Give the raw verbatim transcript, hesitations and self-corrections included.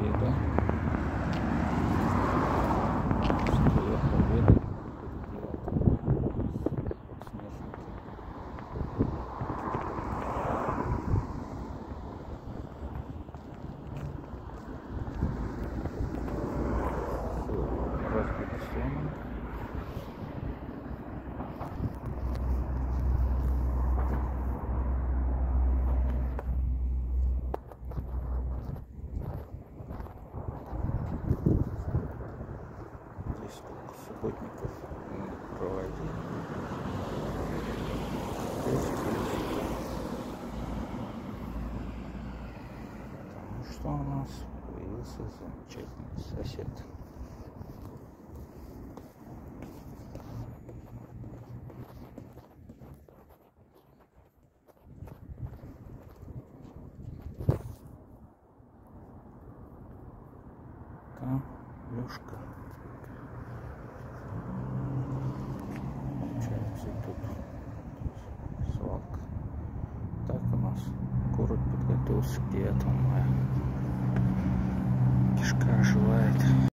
Победа. Строя Победы. Разбита сцена. Здесь сколько субботников мы проводили. Здесь количество. Потому что у нас появился замечательный сосед. Там Лёшка. Получается тут свалка. Так у нас город подготовился к девятому мая. Кишка оживает.